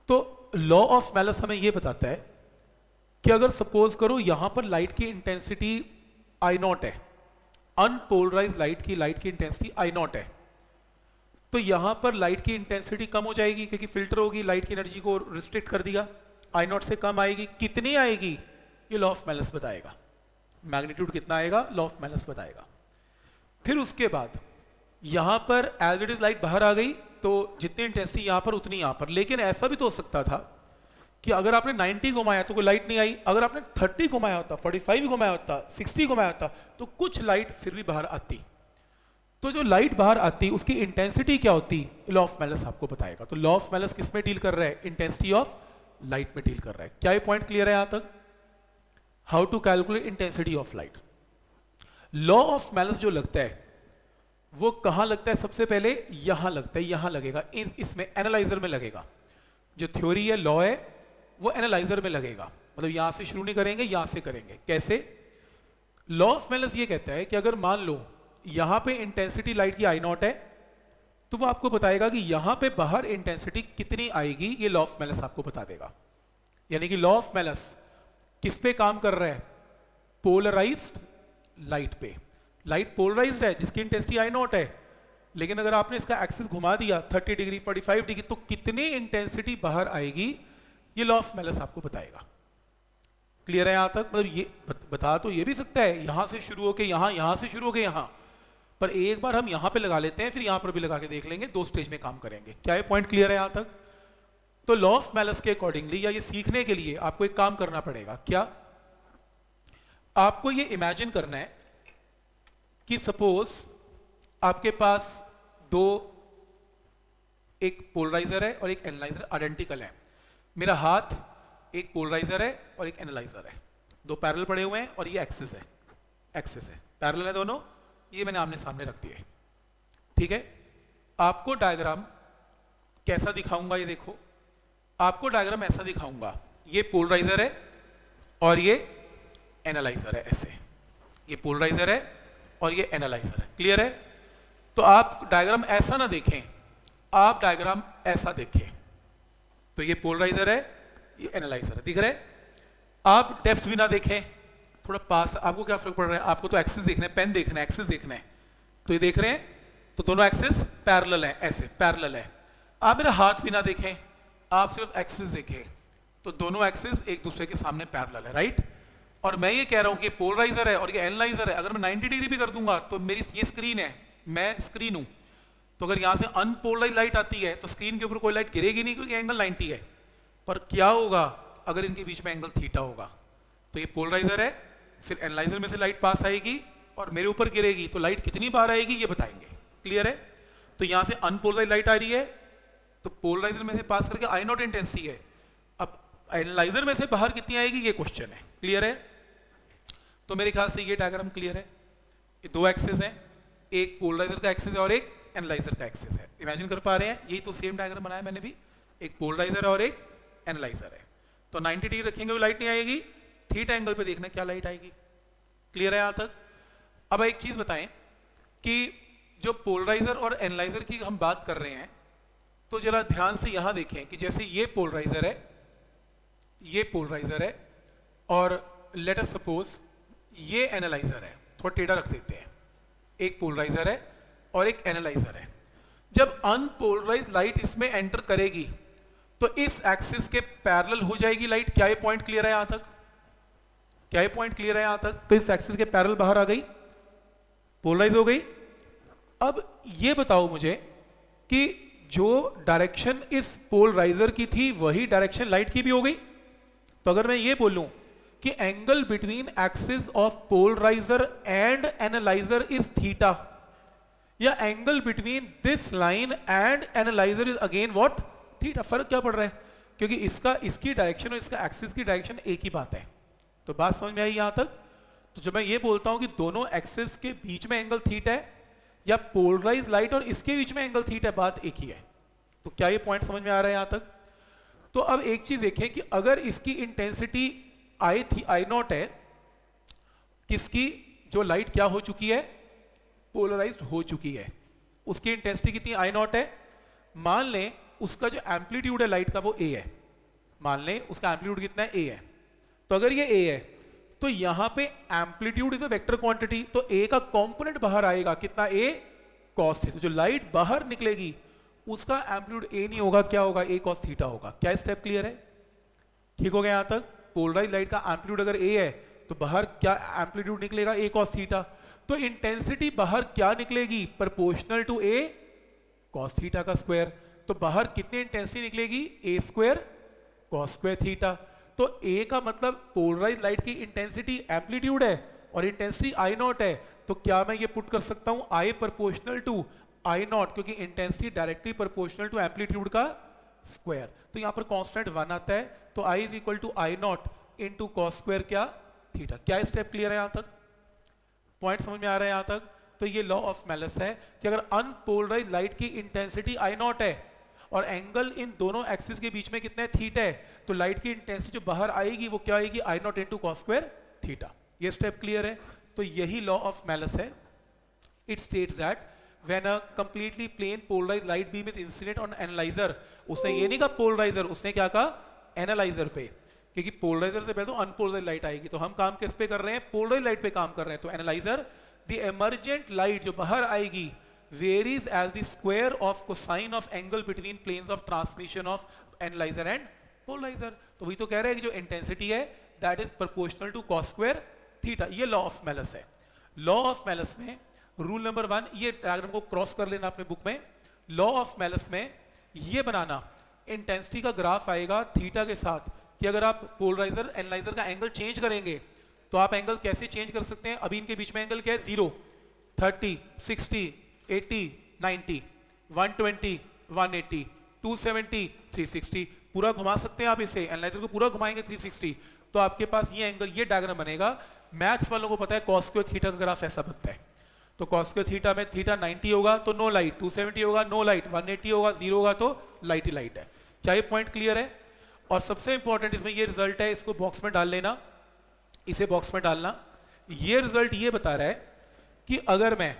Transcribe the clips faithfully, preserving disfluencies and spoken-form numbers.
तो law of malleus हमें यह बताता है कि अगर सपोज करो यहां पर लाइट की इंटेंसिटी आई नॉट है, अनपोलराइज लाइट की लाइट की इंटेंसिटी आई नॉट है, तो यहां पर लाइट की इंटेंसिटी कम हो जाएगी क्योंकि फिल्टर होगी, लाइट की एनर्जी को रिस्ट्रिक्ट कर दिया, आई नॉट से कम आएगी। कितनी आएगी ये लॉ ऑफ मैलस बताएगा, मैग्नीट्यूड कितना आएगा लॉ ऑफ मैलस बताएगा। फिर उसके बाद यहां पर एज इट इज लाइट बाहर आ गई तो जितनी इंटेंसिटी यहां पर उतनी यहां पर, लेकिन ऐसा भी तो हो सकता था कि अगर आपने नब्बे घुमाया तो कोई लाइट नहीं आई, अगर आपने तीस घुमाया होता, पैंतालीस घुमाया होता, साठ घुमाया होता तो कुछ लाइट फिर भी बाहर आती। तो जो लाइट बाहर आती उसकी इंटेंसिटी क्या होती, लॉ ऑफ मैलस आपको बताएगा। तो लॉ ऑफ मैलस किस में डील कर रहा है, इंटेंसिटी ऑफ लाइट में डील कर रहा है। क्या ये पॉइंट क्लियर है यहां तक? How to calculate intensity of light. Law of Malus जो लगता है वो कहां लगता है, सबसे पहले यहां लगता है, यहां लगेगा, इस, इसमें एनालाइजर में लगेगा। जो थ्योरी है, लॉ है, वो एनालाइजर में लगेगा, मतलब यहां से शुरू नहीं करेंगे, यहां से करेंगे। कैसे? लॉ ऑफ मैलस ये कहता है कि अगर मान लो यहां पे इंटेंसिटी लाइट की आई नॉट है तो वो आपको बताएगा कि यहां पे बाहर इंटेंसिटी कितनी आएगी, ये लॉ ऑफ मैलस आपको बता देगा। यानी कि लॉ ऑफ मैलस किस पे काम कर रहा है, पोलराइज्ड लाइट पे। लाइट पोलराइज्ड है जिसकी इंटेंसिटी आई नॉट है, लेकिन अगर आपने इसका एक्सिस घुमा दिया तीस डिग्री पैंतालीस डिग्री तो कितनी इंटेंसिटी बाहर आएगी, ये लॉ ऑफ मैलस आपको बताएगा। क्लियर है यहां तक? मतलब ये बता तो ये भी सकता है यहां से शुरू होके यहां, यहां से शुरू होके यहां, पर एक बार हम यहां पे लगा लेते हैं, फिर यहां पर भी लगा के देख लेंगे, दो स्टेज में काम करेंगे। क्या ये पॉइंट क्लियर है यहां तक? तो लॉ ऑफ मैलस के अकॉर्डिंगली या ये सीखने के लिए आपको एक काम करना पड़ेगा। क्या? आपको ये इमेजिन करना है कि सपोज आपके पास दो, एक पोलराइजर है और एक एनालाइजर आइडेंटिकल है। मेरा हाथ एक पोलराइजर है और एक एनालाइजर है, दो पैरेलल पड़े हुए हैं और ये एक्सिस है, एक्सिस है, पैरेलल है दोनों, ये मैंने आमने सामने रख दिए। ठीक है, आपको डायग्राम कैसा दिखाऊंगा, ये देखो, आपको डायग्राम ऐसा दिखाऊंगा, ये पोलराइजर है और ये एनालाइजर है, ऐसे, ये पोलराइजर है और ये एनालाइजर है। क्लियर है? तो आप डायग्राम ऐसा ना देखें, आप डायग्राम ऐसा देखें। तो ये पोलराइजर है, ये एनालाइजर है, दिख रहा है? आप डेप्थ भी ना देखें, थोड़ा पास, आपको क्या फर्क पड़ रहा है, आपको तो एक्सिस देखना है, पेन देखना है, एक्सिस देखना है। तो ये देख रहे हैं, तो दोनों एक्सिस पैरेलल है, ऐसे पैरेलल है। आप मेरा हाथ भी ना देखें, आप सिर्फ एक्सिस देखें, तो दोनों एक्सिस एक दूसरे के सामने पैरेलल है, राइट? और मैं ये कह रहा हूं कि पोलराइजर है और ये एनालाइजर है, अगर मैं नब्बे डिग्री भी कर दूंगा तो मेरी ये स्क्रीन है, मैं स्क्रीन हूं, तो अगर यहां से अनपोलराइज लाइट आती है तो स्क्रीन के ऊपर कोई लाइट गिरेगी नहीं क्योंकि एंगल नब्बे है। पर क्या होगा अगर इनके बीच में एंगल थीटा होगा? तो ये पोलराइजर है, फिर एनालाइजर में से लाइट पास आएगी और मेरे ऊपर गिरेगी, तो लाइट कितनी बार आएगी ये बताएंगे। क्लियर है? तो यहां से अनपोलराइज लाइट आ रही है तो पोलराइजर में से पास करके आई नॉट इंटेंसिटी है, अब एनालाइजर में से बाहर कितनी आएगी ये क्वेश्चन है। क्लियर है? तो मेरे ख्याल से ये डायग्राम क्लियर है। ये दो एक्सिस हैं, एक पोलराइजर का एक्सिस है और एक एनालाइजर का एक्सिस है। इमेजिन कर पा रहे हैं? यही तो सेम डायग्राम बनाया मैंने भी, एक पोलराइजर और एक एनालाइजर है। तो नब्बे डिग्री रखेंगे वो लाइट नहीं आएगी, थीटा एंगल पे देखना क्या लाइट आएगी। क्लियर है यहां तक? अब एक चीज बताएं कि जो पोलराइजर और एनालाइजर की हम बात कर रहे हैं, तो जरा ध्यान से यहां देखें कि जैसे ये पोलराइजर है, ये पोलराइजर है और लेट अस सपोज ये एनालाइजर है, थोड़ा टेढ़ा रख देते हैं, एक पोलराइजर है और एक एनालाइजर है। जब अनपोलराइज लाइट इसमें एंटर करेगी तो इस एक्सिस के पैरेलल हो जाएगी लाइट। क्या ये पॉइंट क्लियर है यहां तक? क्या ये पॉइंट क्लियर है यहां तक? तो इस एक्सिस के पैरेलल बाहर आ गई, पोलराइज हो गई। अब ये बताओ मुझे कि जो डायरेक्शन इस पोलराइजर की थी वही डायरेक्शन लाइट की भी हो गई। तो अगर मैं ये बोलूं कि angle between axis of polariser and analyser is theta, या angle between this line and analyser is again what, theta. फर्क क्या पड़ रहा है? क्योंकि इसका इसकी डायरेक्शन और इसका एक्सिस की डायरेक्शन एक ही बात है। तो बात समझ में आई यहां तक? तो जब मैं ये बोलता हूं कि दोनों एक्सिस के बीच में एंगल थीटा है या पोलराइज लाइट और इसके बीच में एंगल थीटा है, बात एक ही है। तो क्या ये पॉइंट समझ में आ रहा है यहां तक? तो अब एक चीज देखें कि अगर इसकी इंटेंसिटी आई थी आई नॉट है, किसकी, जो लाइट क्या हो चुकी है, पोलराइज्ड हो चुकी है, उसकी इंटेंसिटी कितनी आई नॉट है। मान लें उसका जो एम्पलीट्यूड है लाइट का वो ए है, मान लें उसका एम्पलीट्यूड कितना है, ए है। तो अगर ये ए है तो यहाँ पे amplitude is a vector quantity, तो ए का कंपोनेंट बाहर आएगा कितना, ए कॉस थीटा। जो लाइट बाहर निकलेगी उसका एम्पलीट्यूड ए नहीं होगा, क्या होगा, ए कॉस थीटा होगा। क्या स्टेप क्लियर है, ठीक हो गया यहाँ तक। पोलराइज लाइट का एम्पलीट्यूड अगर ए है तो बाहर क्या एम्पलीट्यूड निकलेगा, ए कॉस थीटा। तो इंटेंसिटी बाहर क्या निकलेगी, proportional to A cos theta का स्क्वायर। तो बाहर कितनी इंटेंसिटी निकलेगी, A square cos square theta. तो ए का मतलब पोलराइज लाइट की इंटेंसिटी एम्पलीट्यूड है और इंटेंसिटी आई नॉट है, तो क्या मैं ये पुट कर सकता हूं I proportional to I naught, क्योंकि intensity directly proportional to amplitude का स्क्वायर। तो यहां पर कांस्टेंट वन आता है, तो I is equal to I naught into cos square क्या, थीटा। क्या स्टेप क्लियर है, यहां तक पॉइंट समझ में आ रहा है यहां तक। तो ये लॉ ऑफ मेलस है कि अगर अनपोलराइज लाइट की इंटेंसिटी आई नॉट है और एंगल इन दोनों एक्सिस के बीच में कितना है, थीटा है, तो लाइट की इंटेंसिटी जो बाहर आएगी वो क्या आएगी, I naught into cos square theta. ये स्टेप क्लियर है। तो यही लॉ ऑफ मेलस है। It states that when a completely plane polarise light beam is incident on analyser, उसने ये नहीं कहा पोलराइजर, उसने क्या कहा एनालाइजर पे, क्योंकि पोलराइजर से पहले तो अनपोलराइज लाइट आएगी। तो हम काम किस पे कर रहे हैं, पोलराइज लाइट पे काम कर रहे हैं। तो एनालाइजर द एमर्जेंट लाइट जो बाहर आएगी varies as the square of cosine of angle between planes of transmission of analyser and polariser. तो वही तो कह रहे हैं कि जो इंटेंसिटी है that is proportional to cos square theta. ये लॉ ऑफ मेलस है। लॉ ऑफ मेलस में रूल नंबर वन, ये डायग्राम को क्रॉस कर लेना अपने बुक में। लॉ ऑफ मेलस में ये बनाना, इंटेंसिटी का ग्राफ आएगा थीटा के साथ, कि अगर आप पोलराइजर एनालाइजर का एंगल चेंज करेंगे तो आप एंगल कैसे चेंज कर सकते हैं। अभी इनके बीच में एंगल क्या है, zero, thirty, sixty, eighty, ninety, one twenty, one eighty, two seventy, three sixty, पूरा घुमा सकते हैं आप इसे, एनालाइजर को पूरा घुमाएंगे थ्री सिक्सटी, तो आपके पास ये एंगल, ये डायग्राम बनेगा। मैथ्स वालों को पता है कॉस स्क्वायर थीटा का ग्राफ ऐसा बनता है। तो कॉस स्क्वायर थीटा में थीटा नाइंटी होगा तो नो लाइट, टू सेवेंटी होगा नो लाइट, वन एटी होगा जीरो होगा तो लाइट ही लाइट है। क्या ये पॉइंट क्लियर है। और सबसे इंपॉर्टेंट इसमें ये रिजल्ट है, इसको बॉक्स में डाल लेना, इसे बॉक्स में डालना। ये रिजल्ट ये बता रहा है कि अगर मैं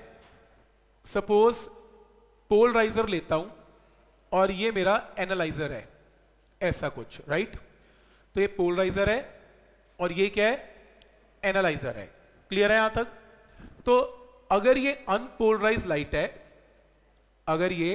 सपोज पोलराइजर लेता हूं और ये मेरा एनालाइजर है, ऐसा कुछ, राइट। तो ये पोलराइजर है और ये क्या है, एनालाइजर है। क्लियर है यहां तक। तो अगर ये अनपोलराइज लाइट है, अगर ये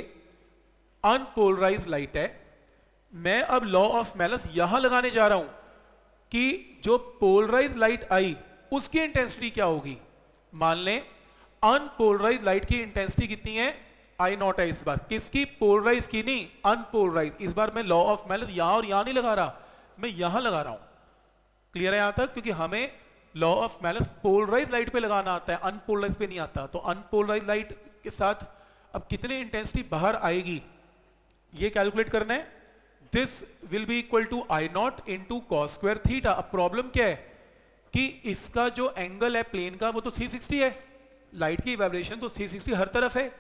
अनपोलराइज लाइट है, मैं अब लॉ ऑफ मेलस यहां लगाने जा रहा हूं कि जो पोलराइज लाइट आई उसकी इंटेंसिटी क्या होगी। मान लें अनपोलराइज लाइट की इंटेंसिटी कितनी है, आई नॉट है इस बार, किसकी, पोलराइज की नहीं, अनपोलराइज। इस बार मैं लॉ ऑफ मेलस यहां और यहां नहीं लगा रहा, मैं यहां लगा रहा हूं। क्लियर है यहां तक, क्योंकि हमें law of Malus polarise light पे लगाना आता है, अनपोलराइज पे नहीं आता। तो अनपोलराइज लाइट के साथ अब कितनी इंटेंसिटी बाहर आएगी ये कैलकुलेट करना है। This will be equal to I naught into cos square theta. अब प्रॉब्लम क्या है कि इसका जो एंगल है प्लेन का वो तो थ्री सिक्सटी है, लाइट की वाइब्रेशन तो थ्री सिक्सटी हर तरफ है,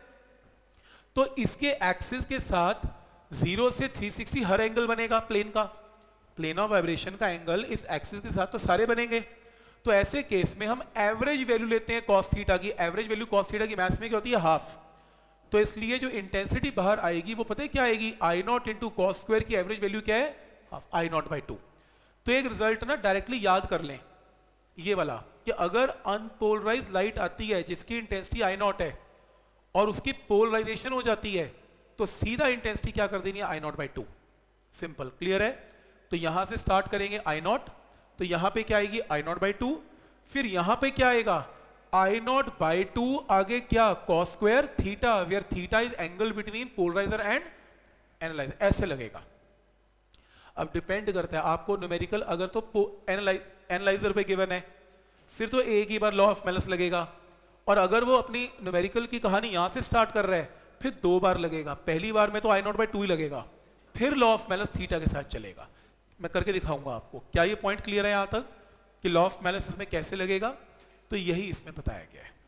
तो इसके एक्सिस के साथ जीरो से थ्री सिक्सटी हर एंगल बनेगा प्लेन का, प्लेन ऑफ वाइब्रेशन का एंगल इस एक्सिस के साथ तो सारे बनेंगे। तो ऐसे केस में हम एवरेज वैल्यू लेते हैं कॉस थीटा की। एवरेज वैल्यू कॉस थीटा की मैथ्स में क्या होती है, हाफ। तो इसलिए जो इंटेंसिटी बाहर आएगी वो पता है क्या आएगी, I naught into cos square की एवरेज वैल्यू क्या है, half, I naught by two. तो एक रिजल्ट ना डायरेक्टली याद कर लें ये वाला, कि अगर अनपोलराइज लाइट आती है जिसकी इंटेंसिटी आई नॉट है और उसकी पोलराइजेशन हो जाती है, तो सीधा इंटेंसिटी क्या कर देनी है, I naught by two. Simple, clear है। तो यहां से स्टार्ट करेंगे आई नॉट, तो यहां पे क्या आएगी, आई नॉट बाई टू, फिर यहां पे क्या आएगा, आई नॉट बाई टू, आगे क्या, cos square theta, where theta is angle between polariser and analyser, ऐसे लगेगा। अब डिपेंड करता है आपको न्यूमेरिकल, अगर तो एनालाइजर पे गिवन है फिर तो एक ही बार लॉ ऑफ मेलस लगेगा, और अगर वो अपनी न्यूमेरिकल की कहानी यहां से स्टार्ट कर रहा है फिर दो बार लगेगा। पहली बार में तो आई नॉट बाई टू ही लगेगा, फिर लॉ ऑफ मेलस थीटा के साथ चलेगा। मैं करके दिखाऊंगा आपको। क्या ये पॉइंट क्लियर है यहां तक कि लॉ ऑफ मेलस इसमें कैसे लगेगा। तो यही इसमें बताया गया है।